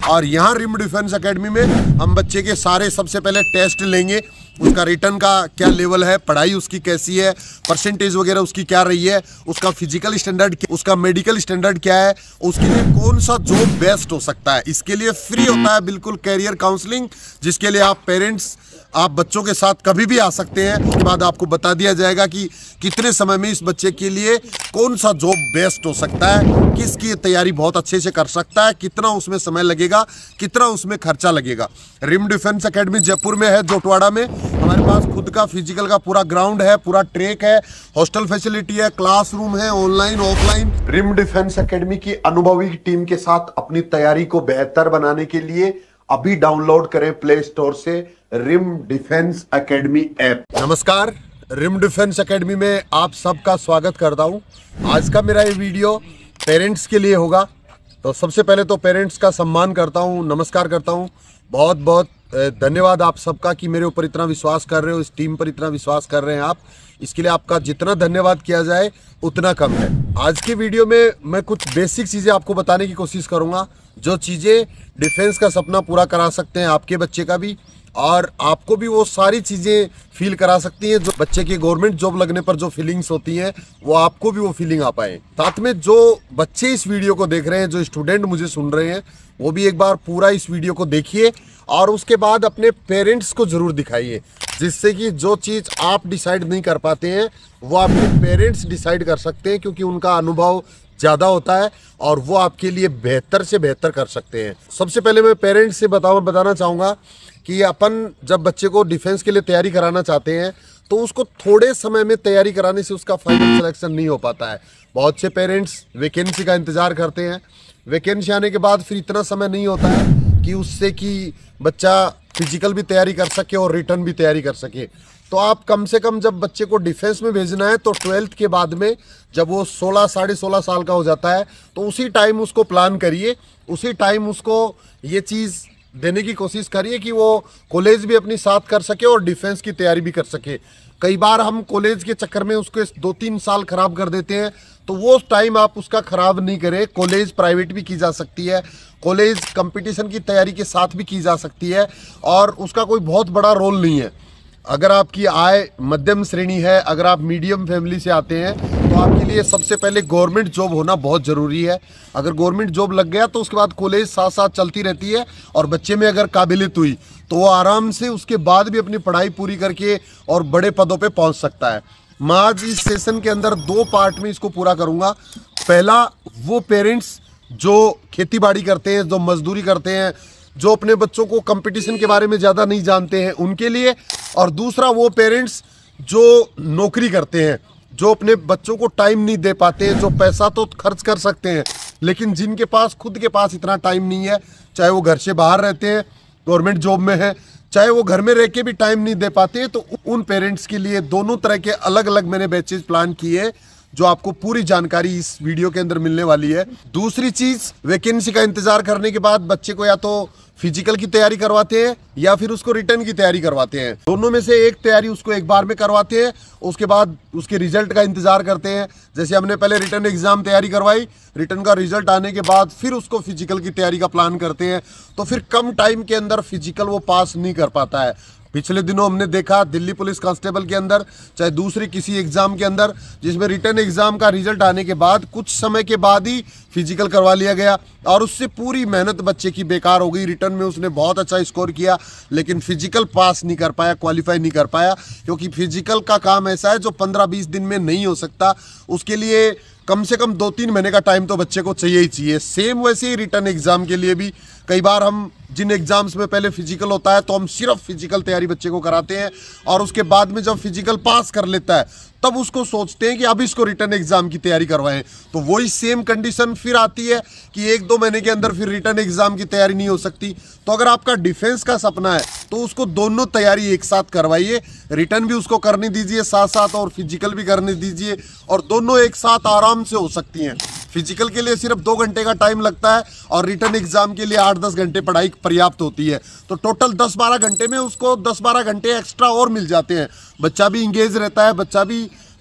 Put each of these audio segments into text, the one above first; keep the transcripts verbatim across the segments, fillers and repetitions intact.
और यहाँ rim defence academy में हम बच्चे के सारे सबसे पहले टेस्ट लेंगे, उसका रिटर्न का क्या लेवल है, पढ़ाई उसकी कैसी है, परसेंटेज वगैरह उसकी क्या रही है, उसका फिजिकल स्टैंडर्ड, उसका मेडिकल स्टैंडर्ड क्या है, उसके लिए कौन सा जॉब बेस्ट हो सकता है। इसके लिए फ्री होता है बिल्कुल कैरियर काउंसलिंग, जिसके लिए आप पेरेंट्स आप बच्चों के साथ कभी भी आ सकते हैं। उसके बाद आपको बता दिया जाएगा कि कितने समय में इस बच्चे के लिए कौन सा जॉब बेस्ट हो सकता है, किसकी तैयारी बहुत अच्छे से कर सकता है, कितना उसमें समय लगेगा, कितना उसमें खर्चा लगेगा। रिम डिफेंस एकेडमी जयपुर में है, जोटवाड़ा में। हमारे पास खुद का फिजिकल का पूरा ग्राउंड है, पूरा ट्रैक है, हॉस्टल फैसिलिटी है, क्लासरूम है, online offline. Rim defence academy की अनुभवी टीम के साथ अपनी तैयारी को बेहतर बनाने के लिए अभी डाउनलोड करें प्ले स्टोर से रिम डिफेंस एकेडमी ऐप। नमस्कार, रिम डिफेंस एकेडमी में आप सबका स्वागत करता हूं। आज का मेरा ये वीडियो पेरेंट्स के लिए होगा। तो सबसे पहले तो पेरेंट्स का सम्मान करता हूं, नमस्कार करता हूं। बहुत बहुत धन्यवाद आप सबका कि मेरे ऊपर इतना विश्वास कर रहे हो, इस टीम पर इतना विश्वास कर रहे हैं आप। इसके लिए आपका जितना धन्यवाद किया जाए उतना कम है। आज की वीडियो में मैं कुछ बेसिक चीज़ें आपको बताने की कोशिश करूंगा, जो चीज़ें डिफेंस का सपना पूरा करा सकते हैं, आपके बच्चे का भी, और आपको भी वो सारी चीज़ें फील करा सकती हैं जो बच्चे की गवर्नमेंट जॉब लगने पर जो फीलिंग्स होती हैं, वो आपको भी वो फीलिंग आ पाए। साथ में जो बच्चे इस वीडियो को देख रहे हैं, जो स्टूडेंट मुझे सुन रहे हैं, वो भी एक बार पूरा इस वीडियो को देखिए और उसके बाद अपने पेरेंट्स को ज़रूर दिखाइए, जिससे कि जो चीज़ आप डिसाइड नहीं कर पाते हैं वो आपके पेरेंट्स डिसाइड कर सकते हैं, क्योंकि उनका अनुभव ज़्यादा होता है और वो आपके लिए बेहतर से बेहतर कर सकते हैं। सबसे पहले मैं पेरेंट्स से बताऊँ बताना चाहूँगा कि अपन जब बच्चे को डिफेंस के लिए तैयारी कराना चाहते हैं तो उसको थोड़े समय में तैयारी कराने से उसका फाइनल सिलेक्शन नहीं हो पाता है। बहुत से पेरेंट्स वैकेंसी का इंतज़ार करते हैं, वैकेंसी आने के बाद फिर इतना समय नहीं होता है कि उससे कि बच्चा फिजिकल भी तैयारी कर सके और रिटर्न भी तैयारी कर सके। तो आप कम से कम जब बच्चे को डिफेंस में भेजना है तो ट्वेल्थ के बाद में जब वो सोलह साढ़े सोलह साल का हो जाता है तो उसी टाइम उसको प्लान करिए, उसी टाइम उसको ये चीज़ देने की कोशिश करिए कि वो कॉलेज भी अपनी साथ कर सके और डिफेंस की तैयारी भी कर सके। कई बार हम कॉलेज के चक्कर में उसके दो तीन साल खराब कर देते हैं, तो वो टाइम आप उसका खराब नहीं करें। कॉलेज प्राइवेट भी की जा सकती है, कॉलेज कंपटीशन की तैयारी के साथ भी की जा सकती है और उसका कोई बहुत बड़ा रोल नहीं है। अगर आपकी आय मध्यम श्रेणी है, अगर आप मीडियम फैमिली से आते हैं, तो आपके लिए सबसे पहले गवर्नमेंट जॉब होना बहुत ज़रूरी है। अगर गवर्नमेंट जॉब लग गया तो उसके बाद कॉलेज साथ साथ चलती रहती है और बच्चे में अगर काबिलियत हुई तो वो आराम से उसके बाद भी अपनी पढ़ाई पूरी करके और बड़े पदों पे पहुंच सकता है। मैं आज इस सेशन के अंदर दो पार्ट में इसको पूरा करूंगा। पहला, वो पेरेंट्स जो खेती बाड़ी करते हैं, जो मजदूरी करते हैं, जो अपने बच्चों को कंपटीशन के बारे में ज़्यादा नहीं जानते हैं, उनके लिए। और दूसरा, वो पेरेंट्स जो नौकरी करते हैं, जो अपने बच्चों को टाइम नहीं दे पाते हैं, जो पैसा तो खर्च कर सकते हैं लेकिन जिनके पास खुद के पास इतना टाइम नहीं है, चाहे वो घर से बाहर रहते हैं, गवर्नमेंट जॉब में है, चाहे वो घर में रह के भी टाइम नहीं दे पाते हैं, तो उन पेरेंट्स के लिए दोनों तरह के अलग अलग मैंने बैचेज प्लान किए, जो आपको पूरी जानकारी इस वीडियो के अंदर मिलने वाली है। दूसरी चीज़, वैकेंसी का इंतजार करने के बाद बच्चे को या तो फिजिकल की तैयारी करवाते हैं या फिर उसको रिटर्न की तैयारी करवाते हैं। दोनों में से एक तैयारी उसको एक बार में करवाते हैं, उसके बाद उसके रिजल्ट का इंतजार करते हैं। जैसे हमने पहले रिटर्न एग्जाम तैयारी करवाई, रिटर्न का रिजल्ट आने के बाद फिर उसको फिजिकल की तैयारी का प्लान करते हैं, तो फिर कम टाइम के अंदर फिजिकल वो पास नहीं कर पाता है। पिछले दिनों हमने देखा दिल्ली पुलिस कांस्टेबल के अंदर, चाहे दूसरी किसी एग्जाम के अंदर, जिसमें रिटर्न एग्जाम का रिजल्ट आने के बाद कुछ समय के बाद ही फिजिकल करवा लिया गया और उससे पूरी मेहनत बच्चे की बेकार हो गई। रिटर्न में उसने बहुत अच्छा स्कोर किया लेकिन फिजिकल पास नहीं कर पाया, क्वालिफाई नहीं कर पाया, क्योंकि फिजिकल का काम ऐसा है जो पंद्रह बीस दिन में नहीं हो सकता। उसके लिए कम से कम दो तीन महीने का टाइम तो बच्चे को चाहिए ही चाहिए। सेम वैसे ही रिटर्न एग्जाम के लिए भी कई बार हम जिन एग्जाम्स में पहले फिजिकल होता है तो हम सिर्फ फिजिकल तैयारी बच्चे को कराते हैं और उसके बाद में जब फिजिकल पास कर लेता है तब उसको सोचते हैं कि अब इसको रिटर्न एग्जाम की तैयारी करवाएं। तो वही सेम कंडीशन फिर आती है कि एक दो महीने के अंदर फिर रिटर्न एग्जाम की तैयारी नहीं हो सकती। तो अगर आपका डिफेंस का सपना है तो उसको दोनों तैयारी एक साथ करवाइए, रिटर्न भी उसको करने दीजिए साथ साथ और फिजिकल भी करने दीजिए, और दोनों एक साथ आराम से हो सकती हैं। फिजिकल के लिए सिर्फ दो घंटे का टाइम लगता है और रिटर्न एग्जाम के लिए आठ दस घंटे पढ़ाई पर्याप्त होती है। तो टोटल दस बारह घंटे में उसको दस बारह घंटे एक्स्ट्रा और मिल जाते हैं। बच्चा भी इंगेज रहता है, बच्चा भी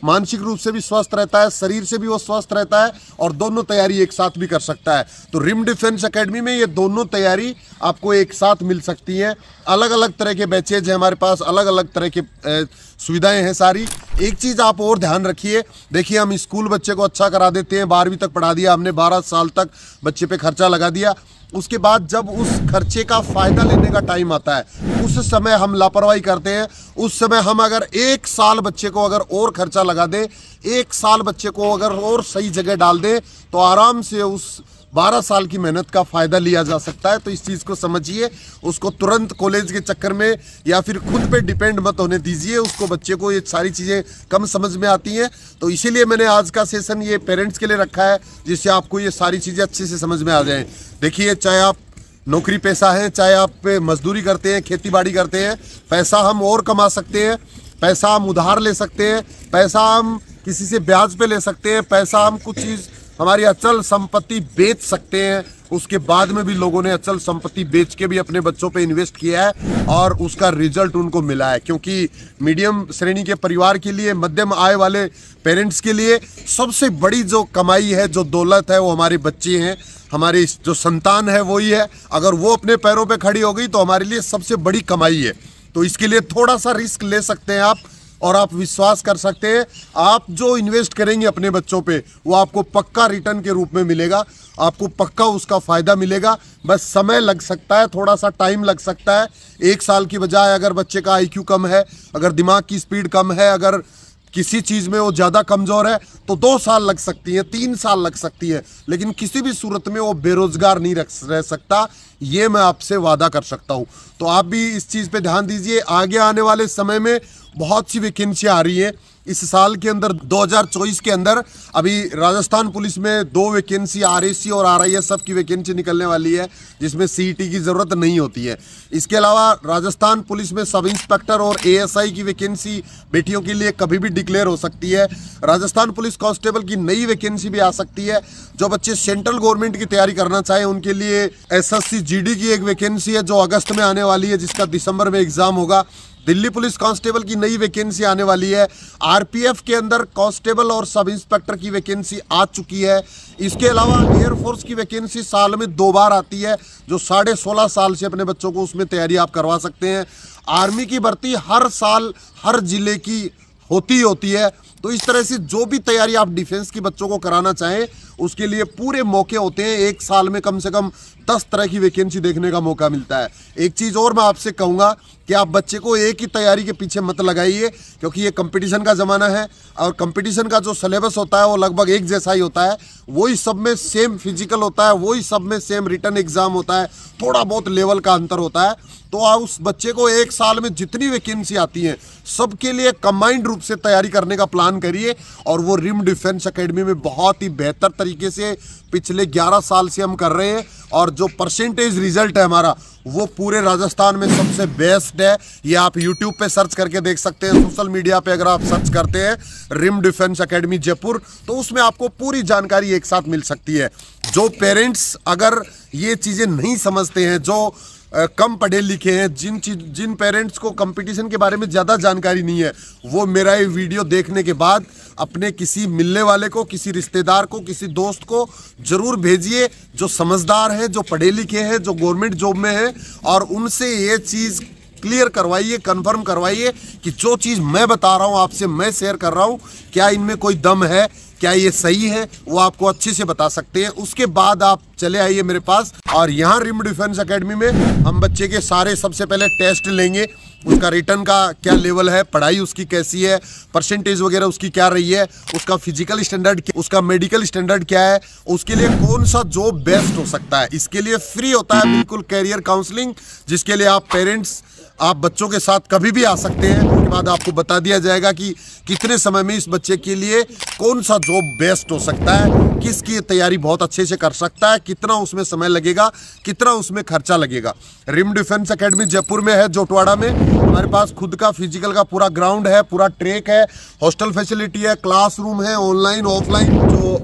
मानसिक रूप से भी स्वस्थ रहता है, शरीर से भी वो स्वस्थ रहता है और दोनों तैयारी एक साथ भी कर सकता है। तो रिम डिफेंस एकेडमी में ये दोनों तैयारी आपको एक साथ मिल सकती है। अलग अलग तरह के बैचेज हैं हमारे पास, अलग अलग तरह के सुविधाएं हैं सारी। एक चीज़ आप और ध्यान रखिए, देखिए हम स्कूल बच्चे को अच्छा करा देते हैं, बारहवीं तक पढ़ा दिया हमने, बारह साल तक बच्चे पे खर्चा लगा दिया। उसके बाद जब उस खर्चे का फ़ायदा लेने का टाइम आता है उस समय हम लापरवाही करते हैं। उस समय हम अगर एक साल बच्चे को अगर और खर्चा लगा दें, एक साल बच्चे को अगर और सही जगह डाल दें तो आराम से उस बारह साल की मेहनत का फ़ायदा लिया जा सकता है। तो इस चीज़ को समझिए, उसको तुरंत कॉलेज के चक्कर में या फिर खुद पे डिपेंड मत होने दीजिए उसको। बच्चे को ये सारी चीज़ें कम समझ में आती हैं, तो इसीलिए मैंने आज का सेशन ये पेरेंट्स के लिए रखा है जिससे आपको ये सारी चीज़ें अच्छे से समझ में आ जाएं। देखिए, चाहे आप नौकरी पेशा है, चाहे आप मजदूरी करते हैं, खेती बाड़ी करते हैं, पैसा हम और कमा सकते हैं, पैसा हम उधार ले सकते हैं, पैसा हम किसी से ब्याज पे ले सकते हैं, पैसा हम कुछ चीज़ हमारी अचल संपत्ति बेच सकते हैं। उसके बाद में भी लोगों ने अचल संपत्ति बेच के भी अपने बच्चों पे इन्वेस्ट किया है और उसका रिजल्ट उनको मिला है। क्योंकि मीडियम श्रेणी के परिवार के लिए, मध्यम आय वाले पेरेंट्स के लिए सबसे बड़ी जो कमाई है, जो दौलत है, वो हमारे बच्चे हैं, हमारी जो संतान है वही है। अगर वो अपने पैरों पे खड़ी हो गई तो हमारे लिए सबसे बड़ी कमाई है। तो इसके लिए थोड़ा सा रिस्क ले सकते हैं आप और आप विश्वास कर सकते हैं, आप जो इन्वेस्ट करेंगे अपने बच्चों पे वो आपको पक्का रिटर्न के रूप में मिलेगा, आपको पक्का उसका फ़ायदा मिलेगा। बस समय लग सकता है, थोड़ा सा टाइम लग सकता है। एक साल की बजाय अगर बच्चे का आई क्यू कम है, अगर दिमाग की स्पीड कम है, अगर किसी चीज़ में वो ज़्यादा कमज़ोर है तो दो साल लग सकती है, तीन साल लग सकती है, लेकिन किसी भी सूरत में वो बेरोज़गार नहीं रह सकता, ये मैं आपसे वादा कर सकता हूँ। तो आप भी इस चीज़ पे ध्यान दीजिए। आगे आने वाले समय में बहुत सी वैकेंसियाँ आ रही हैं। इस साल के अंदर दो हज़ार चौबीस के अंदर अभी राजस्थान पुलिस में दो वैकेंसी आर ए सी और आर आई एस एफ की वैकेंसी निकलने वाली है जिसमें सी ई टी की ज़रूरत नहीं होती है। इसके अलावा राजस्थान पुलिस में सब इंस्पेक्टर और ए एस आई की वैकेंसी बेटियों के लिए कभी भी डिक्लेयर हो सकती है। राजस्थान पुलिस कांस्टेबल की नई वैकेंसी भी आ सकती है। जो बच्चे सेंट्रल गवर्नमेंट की तैयारी करना चाहें उनके लिए S S C G D की एक वैकेंसी है जो अगस्त में आने वाली है, जिसका दिसंबर में एग्ज़ाम होगा। दिल्ली पुलिस कांस्टेबल की नई वैकेंसी आने वाली है। आर पी एफ के अंदर कांस्टेबल और सब इंस्पेक्टर की वैकेंसी आ चुकी है। इसके अलावा एयरफोर्स की वैकेंसी साल में दो बार आती है, जो साढ़े सोलह साल से अपने बच्चों को उसमें तैयारी आप करवा सकते हैं। आर्मी की भर्ती हर साल हर जिले की होती होती है। तो इस तरह से जो भी तैयारी आप डिफेंस की बच्चों को कराना चाहें उसके लिए पूरे मौके होते हैं। एक साल में कम से कम दस तरह की वैकेंसी देखने का मौका मिलता है। एक चीज़ और मैं आपसे कहूँगा कि आप बच्चे को एक ही तैयारी के पीछे मत लगाइए, क्योंकि ये कंपटीशन का ज़माना है और कंपटीशन का जो सिलेबस होता है वो लगभग एक जैसा ही होता है। वही सब में सेम फिजिकल होता है, वही सब में सेम रिटर्न एग्ज़ाम होता है, थोड़ा बहुत लेवल का अंतर होता है। तो आप उस बच्चे को एक साल में जितनी वैकेंसी आती हैं सबके लिए कंबाइंड रूप से तैयारी करने का प्लान करिए। और वो रिम डिफेंस एकेडमी में बहुत ही बेहतर तरीके से पिछले ग्यारह साल से हम कर रहे हैं और जो परसेंटेज रिजल्ट है हमारा वो पूरे राजस्थान में सबसे बेस्ट है। ये आप यूट्यूब पे सर्च करके देख सकते हैं, सोशल मीडिया पे अगर आप सर्च करते हैं रिम डिफेंस एकेडमी जयपुर तो उसमें आपको पूरी जानकारी एक साथ मिल सकती है। जो पेरेंट्स अगर ये चीज़ें नहीं समझते हैं, जो आ, कम पढ़े लिखे हैं, जिन चीज जिन पेरेंट्स को कंपटीशन के बारे में ज़्यादा जानकारी नहीं है, वो मेरा ये वीडियो देखने के बाद अपने किसी मिलने वाले को, किसी रिश्तेदार को, किसी दोस्त को ज़रूर भेजिए जो समझदार है, जो पढ़े लिखे हैं, जो गवर्नमेंट जॉब में है, और उनसे ये चीज़ क्लियर करवाइए, कंफर्म करवाइए कि जो चीज़ मैं बता रहा हूँ आपसे, मैं शेयर कर रहा हूँ, क्या इनमें कोई दम है, क्या ये सही है, वो आपको अच्छे से बता सकते हैं। उसके बाद आप चले आइए मेरे पास। और यहाँ रिम डिफेंस एकेडमी में हम बच्चे के सारे सबसे पहले टेस्ट लेंगे, उसका रिटर्न का क्या लेवल है, पढ़ाई उसकी कैसी है, परसेंटेज वगैरह उसकी क्या रही है, उसका फिजिकल स्टैंडर्ड, उसका मेडिकल स्टैंडर्ड क्या है, उसके लिए कौन सा जॉब बेस्ट हो सकता है। इसके लिए फ्री होता है बिल्कुल कैरियर काउंसलिंग, जिसके लिए आप पेरेंट्स आप बच्चों के साथ कभी भी आ सकते हैं। उसके बाद आपको बता दिया जाएगा कि कितने समय में इस बच्चे के लिए कौन सा जॉब बेस्ट हो सकता है, किसकी तैयारी बहुत अच्छे से कर सकता है, कितना उसमें समय लगेगा, कितना उसमें खर्चा लगेगा। रिम डिफेंस एकेडमी जयपुर में है, जोटवाड़ा में। हमारे पास खुद का फिजिकल का पूरा ग्राउंड है, पूरा ट्रैक है, हॉस्टल फैसिलिटी है, क्लासरूम है, ऑनलाइन ऑफलाइन जो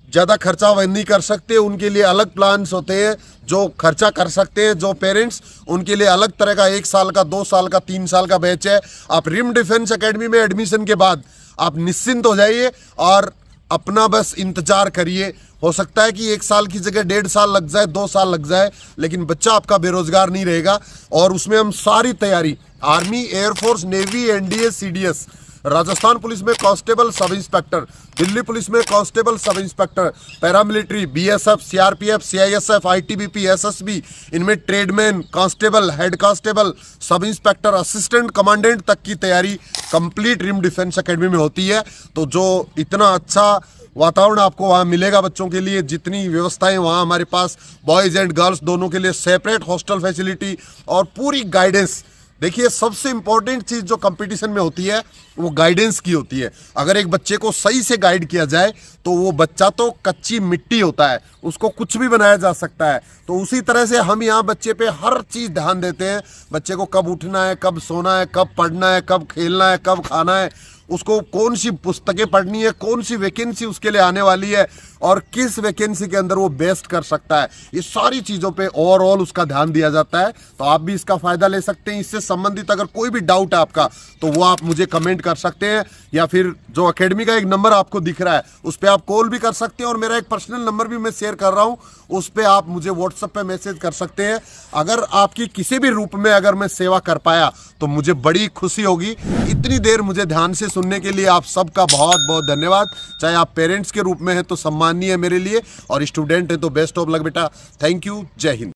ज़्यादा खर्चा वह नहीं कर सकते, उनके लिए अलग प्लान्स होते हैं। जो खर्चा कर सकते हैं जो पेरेंट्स, उनके लिए अलग तरह का एक साल का, दो साल का, तीन साल का बैच है। आप रिम डिफेंस एकेडमी में एडमिशन के बाद आप निश्चिंत हो जाइए और अपना बस इंतजार करिए। हो सकता है कि एक साल की जगह डेढ़ साल लग जाए, दो साल लग जाए, लेकिन बच्चा आपका बेरोजगार नहीं रहेगा। और उसमें हम सारी तैयारी, army, air force, navy, NDA, CDS, Rajasthan police में constable, sub inspector, Delhi police में constable, sub inspector, paramilitary, BSF, CRPF, CISF, ITBP, SSB, इनमें tradesman, constable, head constable, sub inspector, assistant commandant तक की तैयारी कंप्लीट रिम डिफेंस एकेडमी में होती है। तो जो इतना अच्छा वातावरण आपको वहाँ मिलेगा बच्चों के लिए, जितनी व्यवस्थाएं वहाँ हमारे पास बॉयज़ एंड गर्ल्स दोनों के लिए सेपरेट हॉस्टल फैसिलिटी और पूरी गाइडेंस। देखिए, सबसे इंपॉर्टेंट चीज़ जो कंपटीशन में होती है वो गाइडेंस की होती है। अगर एक बच्चे को सही से गाइड किया जाए तो वो बच्चा तो कच्ची मिट्टी होता है, उसको कुछ भी बनाया जा सकता है। तो उसी तरह से हम यहाँ बच्चे पे हर चीज़ ध्यान देते हैं। बच्चे को कब उठना है, कब सोना है, कब पढ़ना है, कब खेलना है, कब खाना है, उसको कौन सी पुस्तकें पढ़नी है, कौन सी वैकेंसी उसके लिए आने वाली है और किस वैकेंसी के अंदर वो बेस्ट कर सकता है, ये सारी चीज़ों पे ओवरऑल उसका ध्यान दिया जाता है। तो आप भी इसका फ़ायदा ले सकते हैं। इससे संबंधित अगर कोई भी डाउट है आपका तो वो आप मुझे कमेंट कर सकते हैं, या फिर जो एकेडमी का एक नंबर आपको दिख रहा है उस पर आप कॉल भी कर सकते हैं। और मेरा एक पर्सनल नंबर भी मैं शेयर कर रहा हूँ, उस पर आप मुझे व्हाट्सएप पे मैसेज कर सकते हैं। अगर आपकी किसी भी रूप में अगर मैं सेवा कर पाया तो मुझे बड़ी खुशी होगी। इतनी देर मुझे ध्यान से सुनने के लिए आप सबका बहुत बहुत धन्यवाद। चाहे आप पेरेंट्स के रूप में हैं तो सम्माननीय है मेरे लिए, और स्टूडेंट है तो बेस्ट ऑफ लक बेटा। Thank you. जय हिंद।